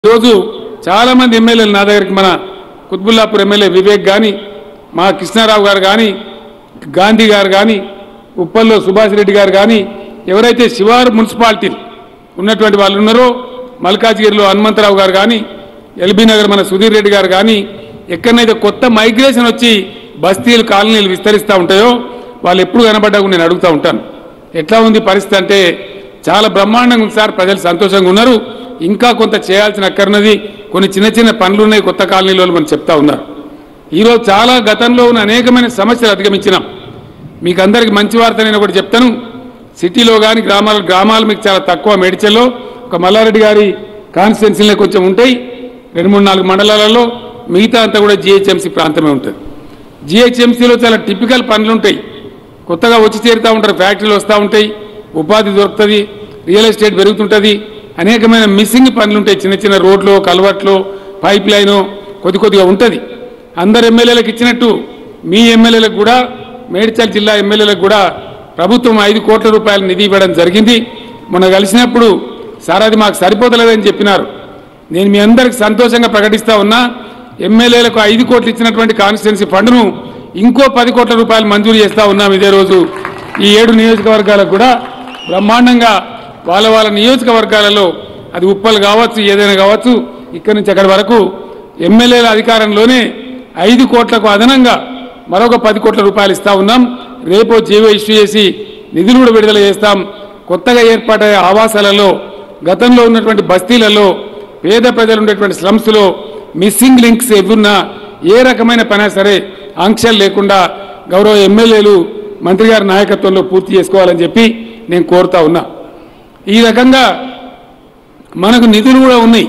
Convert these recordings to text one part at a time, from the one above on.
రోజు చాలా మంది ఎమ్మెల్యేలు నా దగ్గరికి మన కుత్బుల్లాపూర్ ఎమ్మెల్యే వివేక్ గాని మా కృష్ణారావు గారు గాని గాంధీ గారు గాని ఉప్పల్లో సుభాష్ రెడ్డి గారు గాని ఎవరైతే శివారు మున్సిపాలిటీ ఉన్నటువంటి వాళ్ళు ఉన్నారో మల్కాజ్గిరిలో హనుమంతరావు గారు గాని ఎల్బీ నగర్ మన సుధీర్ రెడ్డి గారు గాని ఎక్కడైతే కొత్త మైగ్రేషన్ వచ్చి బస్తీలు కాలనీలు విస్తరిస్తూ ఉంటాయో వాళ్ళు ఎప్పుడు కనబడ్డా నేను అడుగుతూ ఉంటాను ఎట్లా ఉంది పరిస్థితి అంటే చాలా బ్రహ్మాండంగా ఉంది సార్ ప్రజలు సంతోషంగా ఉన్నారు ఇంకా కొంత చేయాల్సిన అక్కర్నది కొన్ని చిన్న చిన్న పనులు ఉన్నాయి కొత్త కాలనీలో మనం చెప్తా ఉన్నారు ఈరోజు చాలా గతంలో ఉన్న అనేకమైన సమస్యలు అధిగమించినాం మీకు అందరికి మంచి వార్త నేను ఒకటి చెప్తాను సిటీలో కానీ గ్రామాలు మీకు చాలా తక్కువ మేడ్చల్లో ఒక మల్లారెడ్డి గారి కాన్స్టిట్యున్సీలో కొంచెం ఉంటాయి 2-3-4 మండలాలలో మిగతా అంతా కూడా జిహెచ్ఎంసీ ప్రాంతమే ఉంటుంది జిహెచ్ఎంసీలో చాలా టిపికల్ పనులు ఉంటాయి కొత్తగా వచ్చి చేరుతూ ఉంటారు ఫ్యాక్టరీలు వస్తూ ఉంటాయి ఉపాధి దొరుకుతుంది రియల్ ఎస్టేట్ పెరుగుతుంటుంది అనేకమైన మిస్సింగ్ పనులు ఉంటాయి చిన్న చిన్న రోడ్లు కల్వర్ట్లు పైప్ లైను కొద్దిగా ఉంటుంది అందరు ఎమ్మెల్యేలకు ఇచ్చినట్టు మీ ఎమ్మెల్యేలకు కూడా మేడ్చల్ జిల్లా ఎమ్మెల్యేలకు కూడా ప్రభుత్వం 5 కోట్ల రూపాయల నిధి ఇవ్వడం జరిగింది మొన్న కలిసినప్పుడు సార్ అది మాకు సరిపోతలేదని చెప్పినారు నేను మీ అందరికి సంతోషంగా ప్రకటిస్తా ఉన్నా ఎమ్మెల్యేలకు 5 కోట్లు ఇచ్చినటువంటి కాన్స్టిట్యున్సీ ఫండ్ను ఇంకో 10 కోట్ల రూపాయలు మంజూరు చేస్తా ఉన్నాం ఇదే రోజు ఈ 7 నియోజకవర్గాలకు కూడా బ్రహ్మాండంగా వాళ్ళ నియోజకవర్గాలలో అది ఉప్పల్ కావచ్చు ఏదైనా కావచ్చు ఇక్కడి నుంచి అక్కడి వరకు ఎమ్మెల్యేల అధికారంలోనే 5 కోట్లకు అదనంగా మరొక 10 కోట్ల రూపాయలు ఇస్తా ఉన్నాం రేపు జీవో ఇష్యూ చేసి నిధులు కూడా విడుదల చేస్తాం కొత్తగా ఏర్పాటయ్యే ఆవాసాలలో గతంలో ఉన్నటువంటి బస్తీలలో పేద ప్రజలు ఉండేటువంటి స్లమ్స్లో మిస్సింగ్ లింక్స్ ఎదున్నా ఏ రకమైన పైనా సరే ఆంక్షలు లేకుండా గౌరవ ఎమ్మెల్యేలు మంత్రి గారి నాయకత్వంలో పూర్తి చేసుకోవాలని చెప్పి నేను కోరుతా ఉన్నా ఈ రకంగా మనకు నిధులు కూడా ఉన్నాయి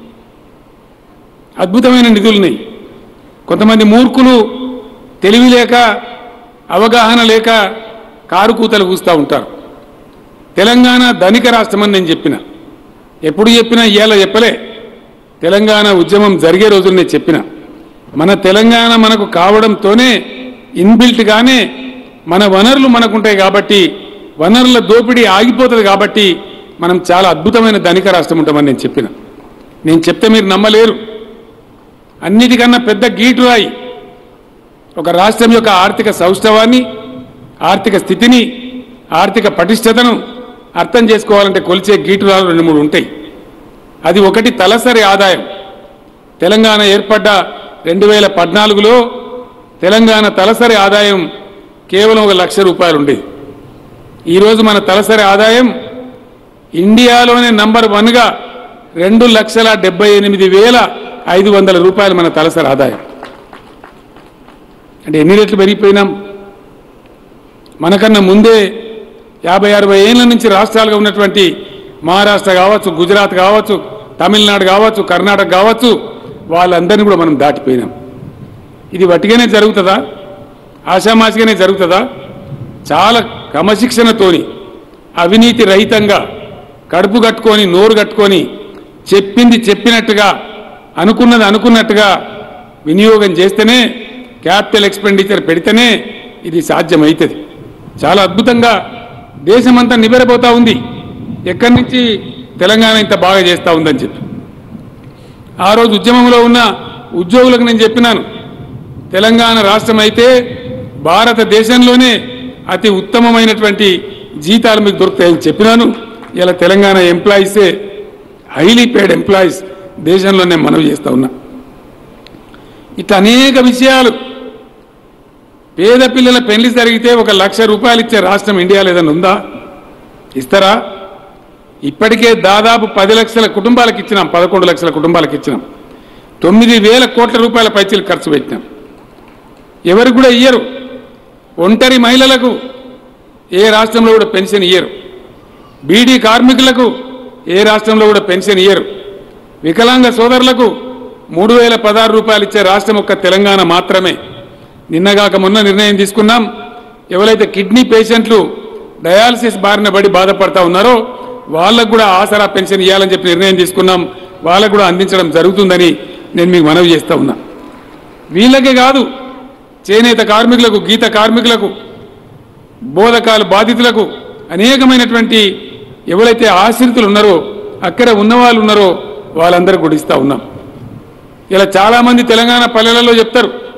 అద్భుతమైన నిధులు ఉన్నాయి కొంతమంది మూర్ఖులు తెలివి లేక అవగాహన లేక కారు కూతలు కూస్తూ ఉంటారు తెలంగాణ ధనిక రాష్ట్రమని నేను చెప్పిన ఎప్పుడు చెప్పినా ఇవాళ చెప్పలే తెలంగాణ ఉద్యమం జరిగే రోజులు నేను చెప్పిన మన తెలంగాణ మనకు కావడంతోనే ఇన్బిల్ట్గానే మన వనరులు మనకుంటాయి కాబట్టి వనరుల దోపిడీ ఆగిపోతుంది కాబట్టి మనం చాలా అద్భుతమైన ధనిక రాష్ట్రం ఉంటామని నేను చెప్తే మీరు నమ్మలేరు అన్నిటికన్నా పెద్ద గీటురాయి ఒక రాష్ట్రం యొక్క ఆర్థిక సౌష్ఠవాన్ని ఆర్థిక స్థితిని ఆర్థిక పటిష్టతను అర్థం చేసుకోవాలంటే కొలిచే గీటురాలు 2-3 ఉంటాయి అది ఒకటి తలసరి ఆదాయం తెలంగాణ ఏర్పడ్డ 2014లో తెలంగాణ తలసరి ఆదాయం కేవలం 1 లక్ష రూపాయలు ఉండేది ఈరోజు మన తలసరి ఆదాయం ఇండియాలోనే నంబర్ 1గా 2,78,500 రూపాయలు మన తలసరి ఆదాయం అంటే ఎన్ని రెట్లు పెరిగిపోయినాం మనకన్నా ముందే 50-60 ఏళ్ల నుంచి రాష్ట్రాలుగా ఉన్నటువంటి మహారాష్ట్ర కావచ్చు గుజరాత్ కావచ్చు తమిళనాడు కావచ్చు కర్ణాటక కావచ్చు వాళ్ళందరినీ కూడా మనం దాటిపోయినాం ఇది వట్టిగానే జరుగుతుందా ఆషామాషిగానే జరుగుతుందా చాలా క్రమశిక్షణతోని అవినీతి రహితంగా కడుపు కట్టుకొని నోరు కట్టుకొని చెప్పింది చెప్పినట్టుగా అనుకున్నది అనుకున్నట్టుగా వినియోగం చేస్తేనే క్యాపిటల్ ఎక్స్పెండిచర్ పెడితేనే ఇది సాధ్యమవుతుంది చాలా అద్భుతంగా దేశమంతా నిబెరపోతా ఉంది ఎక్కడి నుంచి తెలంగాణ ఇంత బాగా చేస్తూ ఉందని చెప్పి ఆ రోజు ఉద్యమంలో ఉన్న ఉద్యోగులకు నేను చెప్పినాను తెలంగాణ రాష్ట్రం అయితే భారతదేశంలోనే అతి ఉత్తమమైనటువంటి జీతాలు మీకు దొరుకుతాయని చెప్పినాను ఇలా తెలంగాణ ఎంప్లాయీసే హైలీ పేడ్ ఎంప్లాయీస్ దేశంలోనే మనవి చేస్తూ ఉన్నా ఇట్లా అనేక విషయాలు పేద పిల్లల పెళ్లి జరిగితే 1 లక్ష రూపాయలు ఇచ్చే రాష్ట్రం ఇండియాలో ఏదైనా ఉందా ఇస్తారా ఇప్పటికే దాదాపు 10 లక్షల కుటుంబాలకు ఇచ్చినాం 11 లక్షల కుటుంబాలకు ఇచ్చినాం 9,000 కోట్ల రూపాయల పైచీలు ఖర్చు పెట్టినాం ఎవరు కూడా ఇయ్యరు ఒంటరి మహిళలకు ఏ రాష్ట్రంలో కూడా పెన్షన్ ఇయ్యరు బీడీ కార్మికులకు ఏ రాష్ట్రంలో కూడా పెన్షన్ ఇయ్యరు వికలాంగ సోదరులకు 3,016 రూపాయలు ఇచ్చే రాష్ట్రం ఒక్క తెలంగాణ మాత్రమే నిన్నగాక మొన్న నిర్ణయం తీసుకున్నాం ఎవరైతే కిడ్నీ పేషెంట్లు డయాలసిస్ బారిన పడి బాధపడతా ఉన్నారో వాళ్ళకు కూడా ఆసరా పెన్షన్ ఇవ్వాలని చెప్పి నిర్ణయం తీసుకున్నాం వాళ్ళకు కూడా అందించడం జరుగుతుందని నేను మీకు మనవి చేస్తూ ఉన్నా వీళ్ళకే కాదు చేనేత కార్మికులకు గీత కార్మికులకు బోధకాల బాధితులకు అనేకమైనటువంటి ఎవరైతే ఆశ్రితులు ఉన్నారో అక్కడ ఉన్నవాళ్ళు ఉన్నారో వాళ్ళందరికీ కూడా ఇస్తా ఉన్నాం. ఇలా చాలామంది తెలంగాణ పల్లెలలో చెప్తారు